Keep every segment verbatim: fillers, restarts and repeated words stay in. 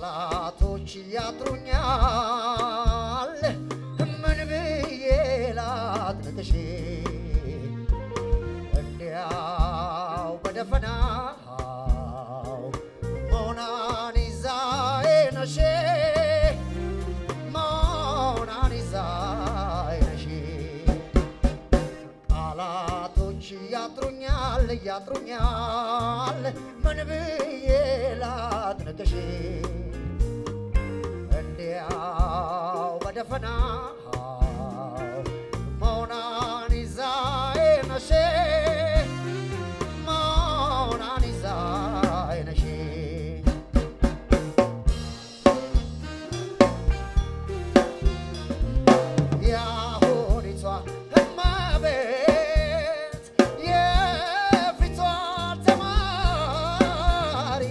ቃላቶች ያጥሩኛል ምን ብዬ ላድርግሽ እንዲያው በደፈናው ሞናሊዛዬ ነሽ ሞናሊዛዬ ነሽ ቃላቶች ያጥሩኛል ያጥሩኛል ምን ብዬ ላድርግሽ እንዲያው በደፈናው ሞናሊዛዬ ነሽ ሞናሊዛዬ ነሽ ያሁኒቷ እመቤት የፊቷ ተማሪ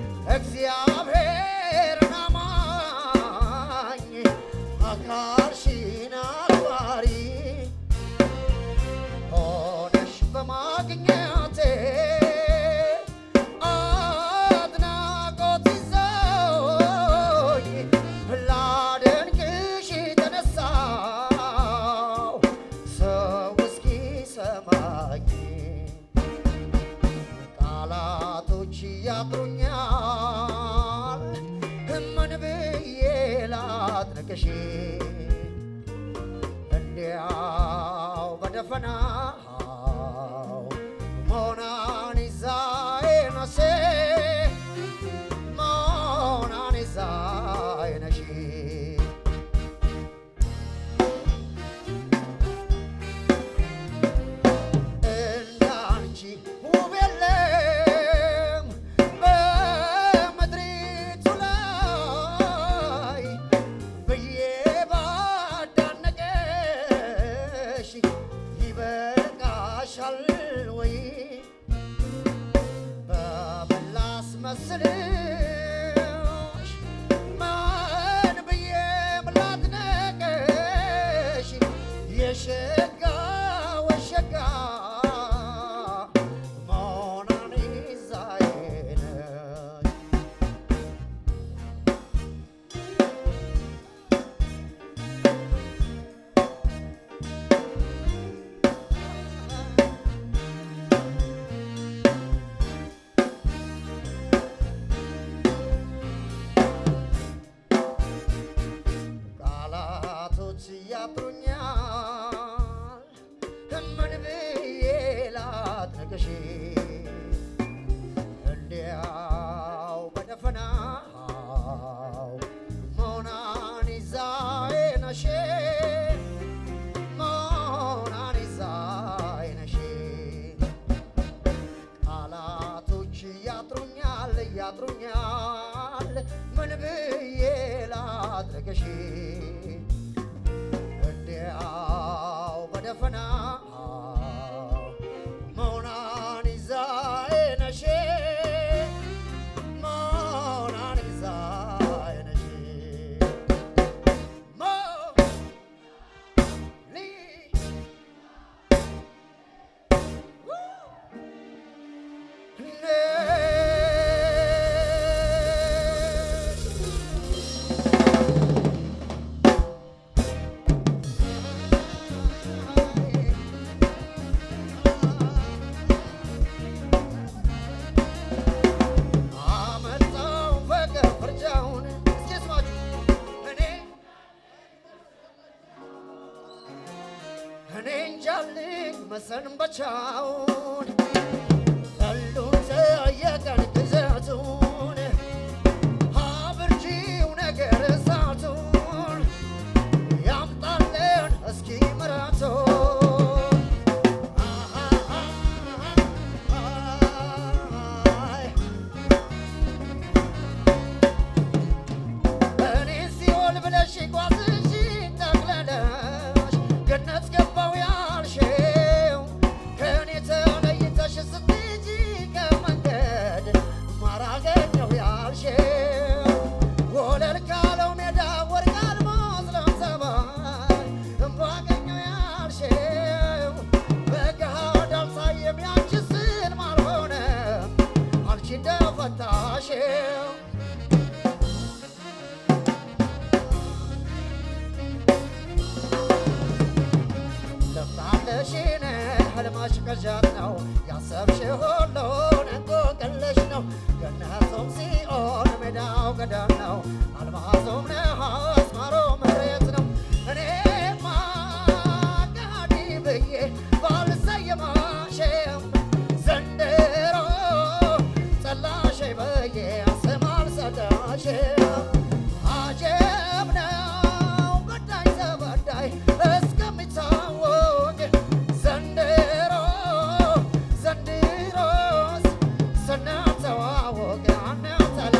እግዚአብሔርን አማኝ አካልሽን አክባሪ ሆነሽ በማግኘቴ አድናቆት ይዘውኝ ላደንቅሽ ተነሳው ሰው እስኪሰማኝ ቃላቶች ያጥሩኛል ምን ብዬ ላድርግሽ እንዲያው በደፈናው ሞናሊዛዬ ነሽ ሞናሊዛዬ ነሽ እንዳንቺ ውብ የለም በምድሪቱ ላይ ብዬ ባዳነቀሽ ይበቃሻል ወይ በመላስ መስልሽ ማን ብዬ ላድነቅሽ የሸጋ ወሸጋ ሞናሊዛዬ ነሽ ቃላቶች ያጥሩኛል ምን ብዬ ላድርግሽ እንዲያው በደፈናው ሞናሊዛዬ ነሽ ሞናሊዛዬ ነሽ ቃላቶች ያጥሩኛል ያጥሩኛል ምን ብዬ ላድርግሽ እንዲያው በደፈናው ሞናሊዛዬ ነሽ ሞናሊዛዬ ነሽ አመጣው ፍቅር ፍርጃውን እስኪ ስማችሁ እኔ እኔ እንጃልኝ መሰንበቻውን ሁሉን ጠየቀን ግዛቱን አብርጂው ነገር እሳቱን ያምጣልን እስኪ ምሕረቱን እኔ ሲኦል ብለሽ ጓዝሽ ጠቅለለሽ ገነት ገባው ያልሽው ከእኔ ተለይተሽ ገዳናው አልማዞም ነሐስ ማሮ መሬት ነው እኔማ ጋዲ ብዬ ባልሰየማሽም ዘንድሮ ጠላሽ በዬ ስም አልሰጠሽም አጀብ ነው በዳይ ተበዳይ እስከሚታወቅ ዘንድሮ ዘንድሮስ ስናተዋወቅ አንተላ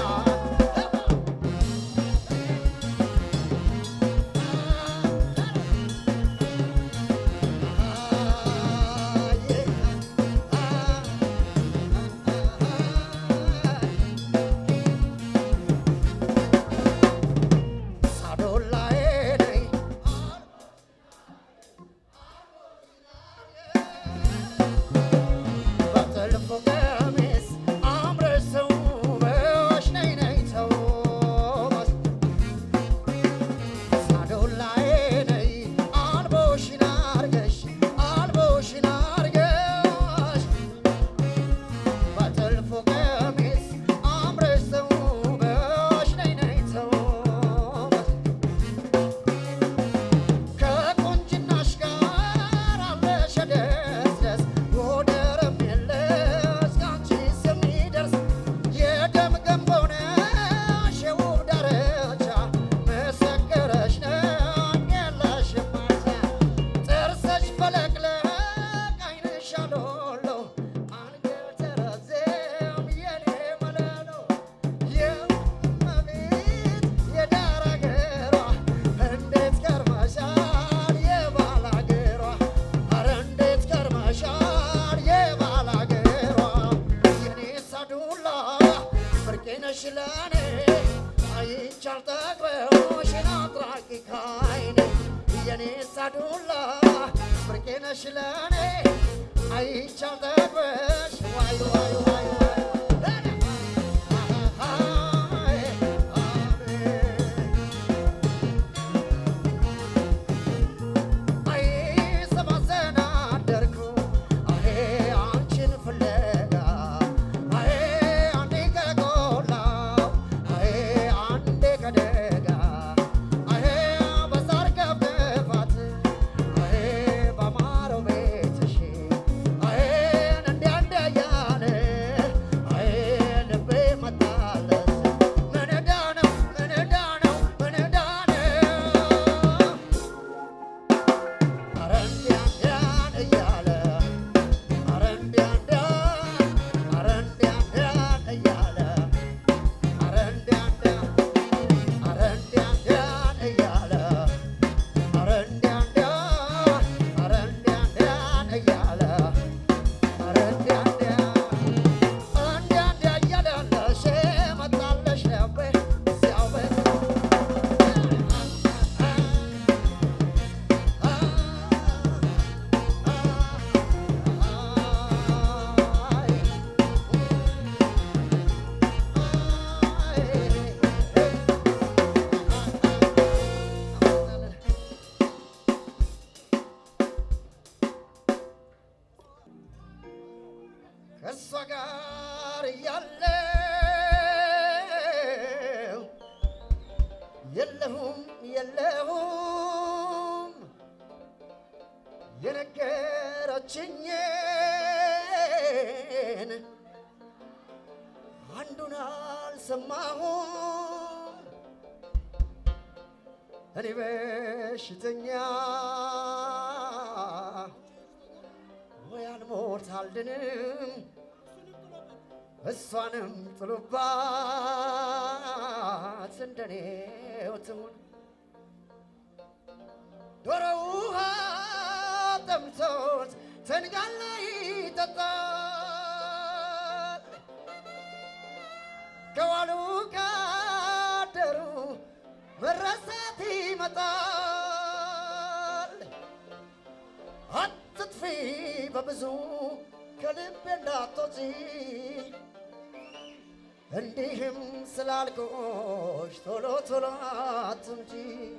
እሷንም ጥሉባት እንደኔው ትሁን ዶሮ ውሃ ጠምቶት ተንጋላ ይጠጣል ከዋሉ ካደሩ መረሳት ይመጣል አትጥፊ በብዙ ከልቤ እንዳትወጪ እንዲህም ስላልኩሽ ቶሎ ቶሎ አትምጪ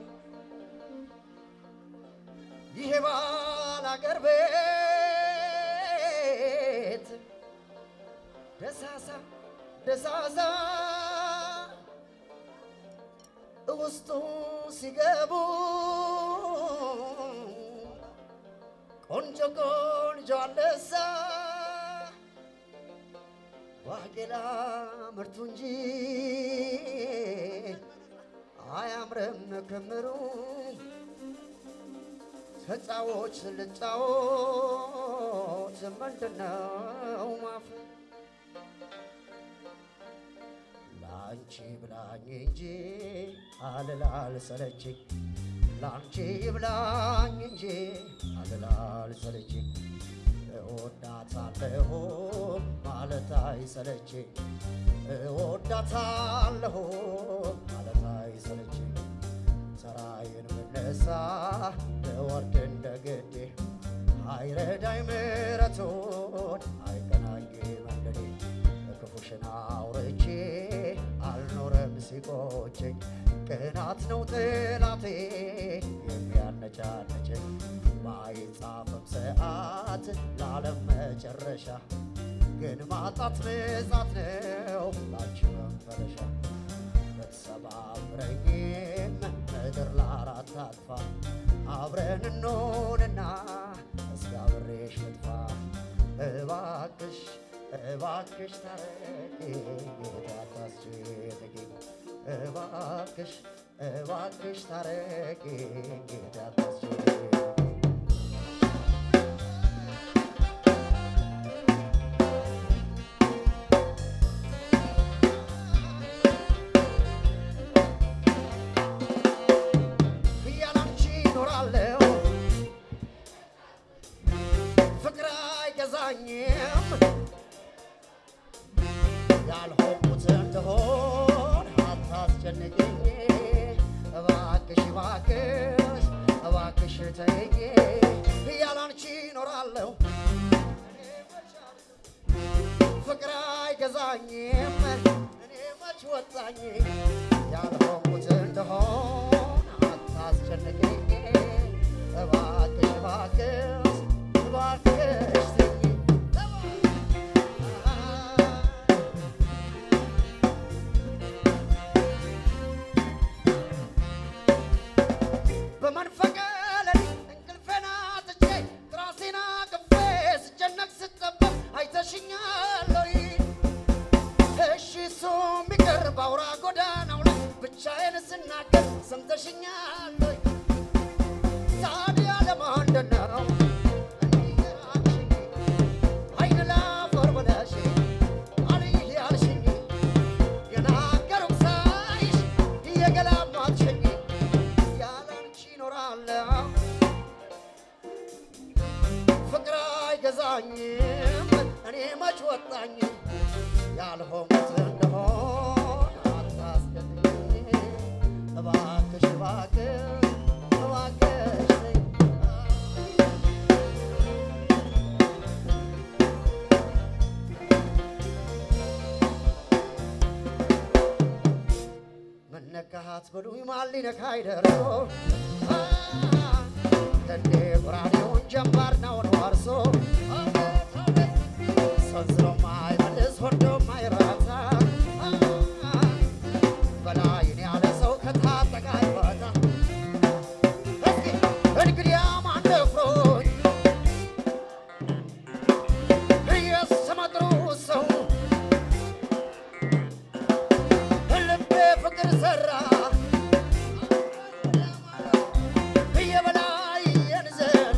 ይሄ ባላገር ቤት ደሳሳ ደሳሳ ውስጡ ሲገቡ ቆንጆ ቆንጆ አለሳ ባቄላ ምርቱ እንጂ አያምርም ክምሩ ተጫዎች ልጫዎች ምንድነው ማፍ ላንቺ ብላኝ እንጂ አልላል ሰለችኝ ላንቺ ብላኝ እንጂ አልላል ሰለችኝ እወዳታለሁ ማለት አይሰለችኝ እወዳታለሁ ማለት አይሰለችኝ ሰራዬን ብነሳ ለወርድ እንደግዴ አይረዳኝ ምሕረቱን አይቀናኝ መንገዴ ክፉሽን አውርቼ አልኖረም ሲቆጨኝ ቅናት ነው ጥላቴ የሚያነጫነጨኝ ማይጻፍም ሰዓት ለዓለም መጨረሻ ግን ማጣት ብዛት ነው ላንቺ መፈረሻ በተሰባብረኝም ምድር ለአራት አጥፋ አብረን እንሆንና እስኪ አብሬሽ ልጥፋ እባክሽ እባክሽ ታረቂኝ አታስጨንቂኝ እባክሽ እባክሽ ታረቂኝ አታስጨንቂኝ ያልሆንኩት እንደሆን አታስጨንቂኝ እባክሽ እባክሽ እባክሽ ተይኝ ያላንቺ እኖራለሁ ፍቅር አይገዛኝም እኔ መች ወጣኝ ያልሆንኩት እንደሆን አታስጨንቂኝ እባክሽ እባክሽ እባክሽ ባውራ ጎዳናው ላይ ብቻዬን ስናገር ሰምተሽኛል ወይ ታዲያ ለማንደነው እንዲራችኝ አይን ላፈር ብለሽ አልይ ያልሽኝ የናገሩም ሳይሽ እየገላማትሽኝ ያላንቺ እኖራለሁ ፍቅር አይገዛኝም እኔ መች ወጣኝ ያልሆንኩት እንደሆን እባክሽ እባክሽ እባክሽ ምን ነካሃት በሉኝ ማን ሊነካኝ ደርሶ ከንዴ ጎራዴውን ጀምባር ነው አርሶ ሰንዝሮ ማይመልስ ወርዶ ማይረታ በላይን ያለ ሰው ከታጠቀ አይወጣ እስኪ እንግዲያ ማን ደፍሮኝ የስመጥሩ ሰው ልቤ ፍቅር ሰራ የበላይ የንዘን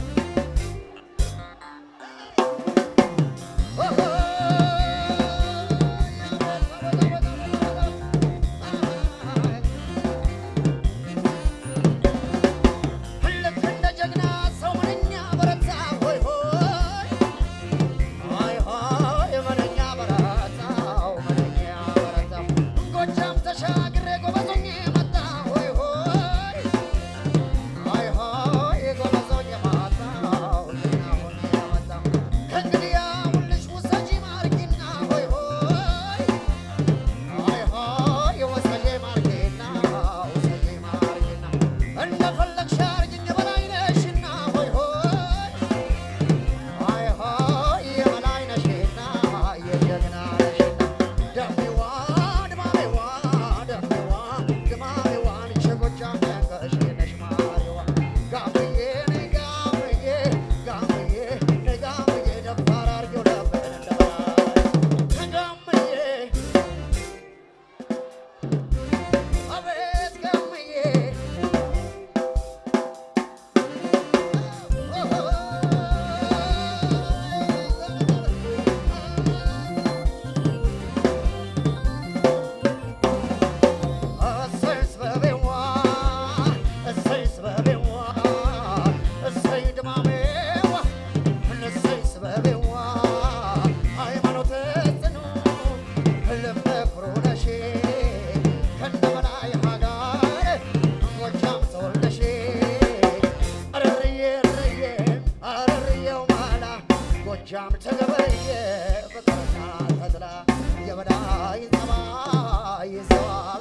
Shagre go bazonye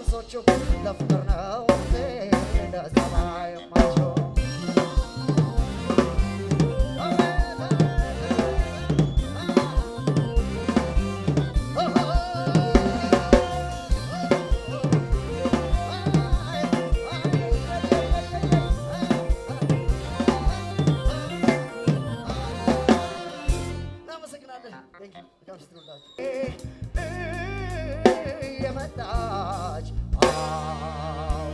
ጎረምሶቹ ለፍቅር ነው ለጸባይ ማቸው የመጣች አው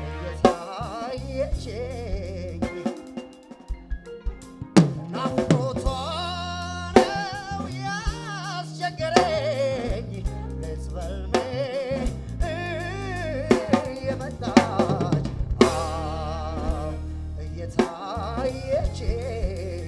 እየታየችኝ ናፍቆቷ ነው ያስቸገረኝ ልትበልሜ የመጣች አው እየታየችኝ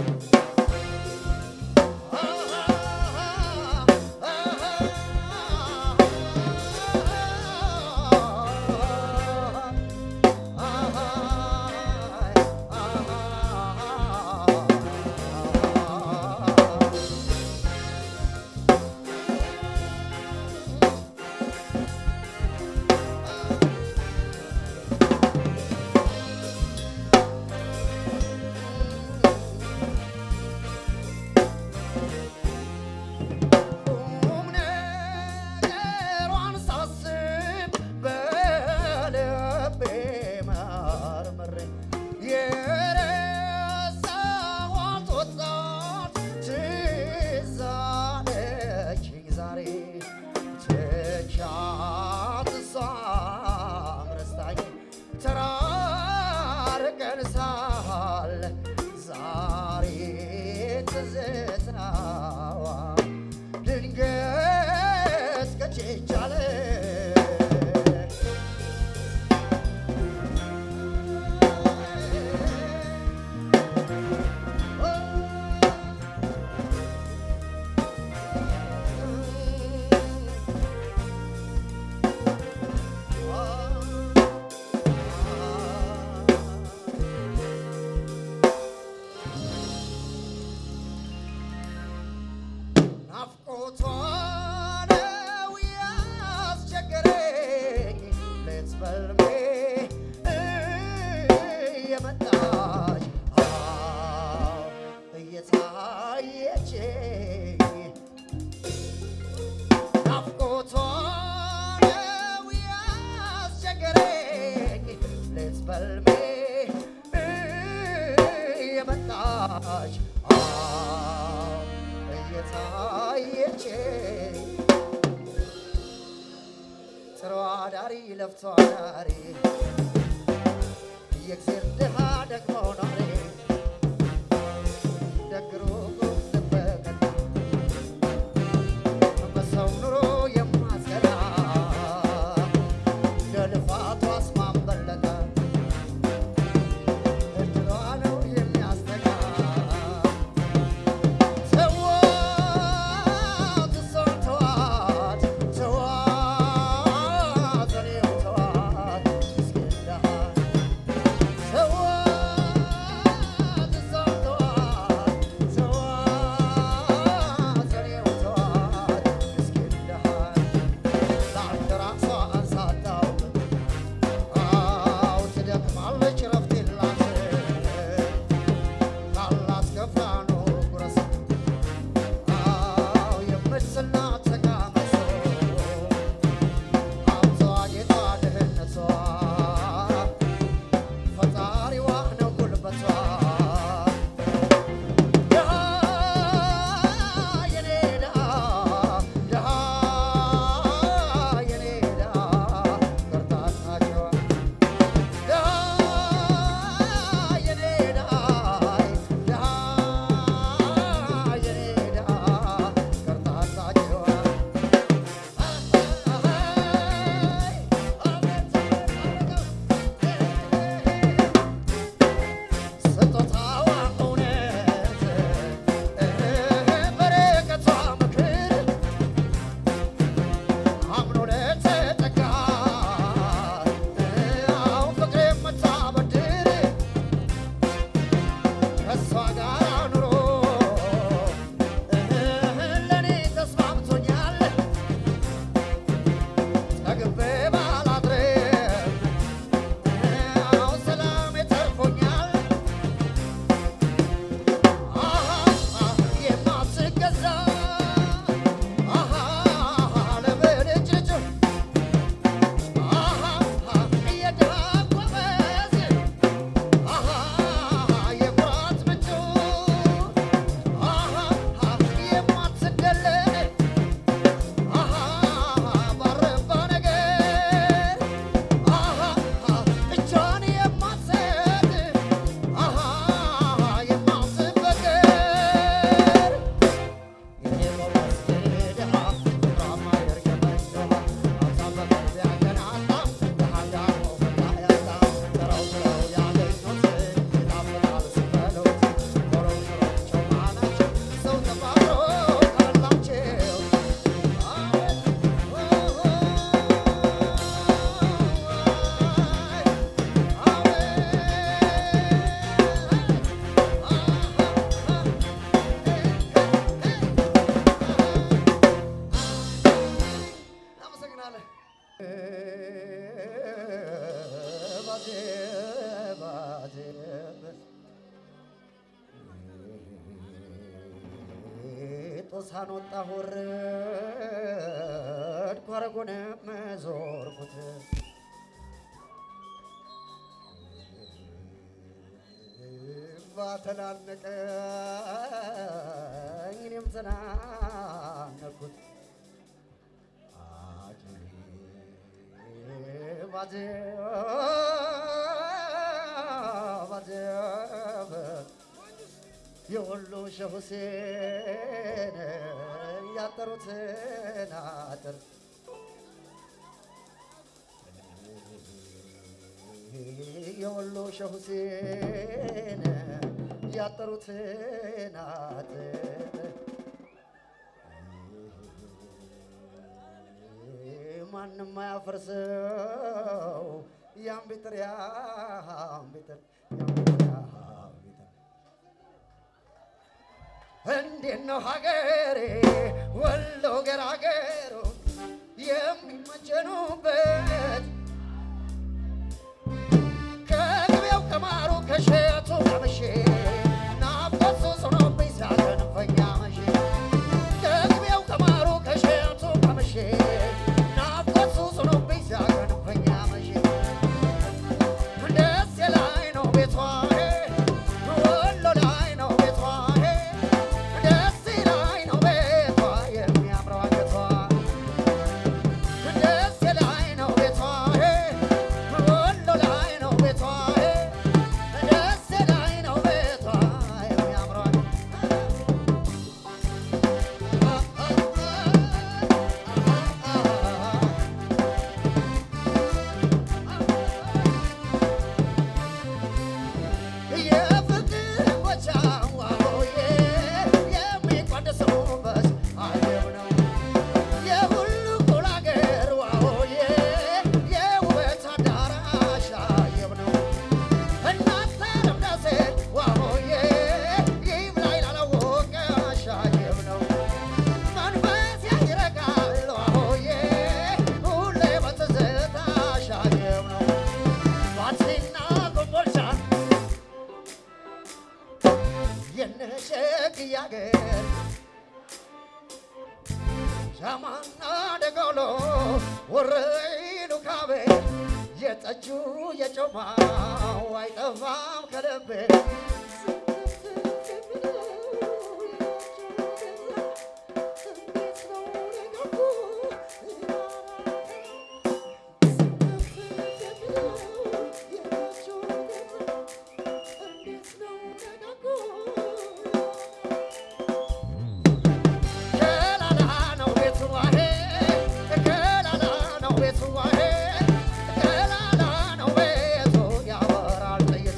Dari left to Dari, the exit the hard economy, the group of the burger, the Sonoro Yamascara, the Fat was Mambalata, the Turano Yamastaga. So what the sort of so what ጦሳን ወጣ ወረድ ኮረጎንም ዞርኩት ባተናነቀኝ እኔም ተናነኩት ባጀብ ባጀብ የወሎ ሸህ ሁሴን ያጠሩትን አጥር የወሎ ሸህ ሁሴን ያጠሩትን አጥር ማንም አያፈርሰው ያን ቢጥር ያን ቢጥር እንዴት ነው ሀገሬ ወሎ ገራገሩ የሚመጀኑበት ከገበያው ከማሩ ከሸቱ አመሼ ናፍቆት ሆኖብኝ ሲያገንፈኝ አመሼ ከገበያው ከማሩ ከሸቱ አመሼ ናፍቆት ሆኖብኝ ሲያገንፈኝ አመሼ ደስ ላይ ነው ቤቷ ወሎ ላይ ነው ቤቷ ደስ ላይ ነው ቤቷ የሚያምረው አንገቷ ደስ ላይ ነው ቤቷ ወሎ ላይ ነው ቤቷ ደስ ላይ ነው ቤቷ የሚያምረው የፍቅር ጎቻዋዬ የሚቋደሰውበት አየው ነው የሁሉ ኩል አገር ዋሆዬ የውበት አዳራሽ አየው ነው እናንተ ደምዳሴ ዋሆዬ ይብላኝ ላላወቀሽ አየው ነው መንፈስ ያይረጋል ዋሆዬ ሁሌ በትዝታሽ አየው ነው ባቲና ኮምቦልቻ የነሸግዬ አገር ሻማና ደጎሎ ወረኢሉ ካቤ የጠጁ የጮማው አይጠፋም ከልቤ ከላላ ነው ቤቱ ዋሄ ከላላ ነው ቤቱ ዋሄ ከላላ ነው ቤቱ ያወራል ለይቶ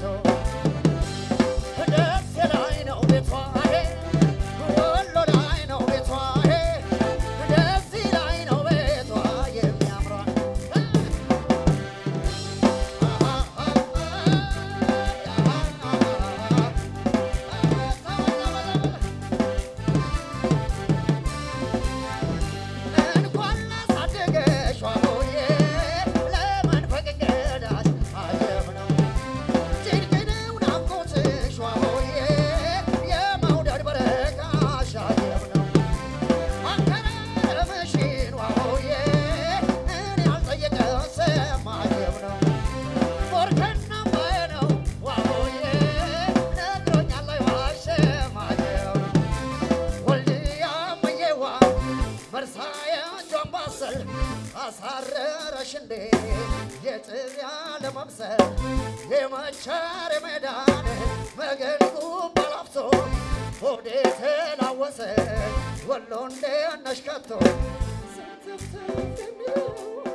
ደስ ላይ ነው ቤቷ ወሎ ላይ ነው ቤቷ ደስ ላይ ነው ቤቷ የሚያምረው እንኳን ላሳደገሽ ዋሆዬ ለመንፈቅ እንገዳሽ አጀብ ነው ጭንቅንው ናፍቆትሽ ዋሆዬ የመውደድ በረካሽ አጀብ ነው አንከረምሽን ዋሆዬ እኔ ያልጠየቀው ሰማ አጀብ ነው ሞርከና ማየ ነው ዋሆዬ ነግሮኛል አይዋሽም አጀብ ነው ወልድያ መየዋ መርሳዬ ጆምባሰል አሳረረሽ እንዴ የጥሪያ ለመምሰል የመቻር ሜዳን መገንቁ ባላፍቶ ሆዴ ተላወሰ ወሎ እንደ ነሽ ከቶ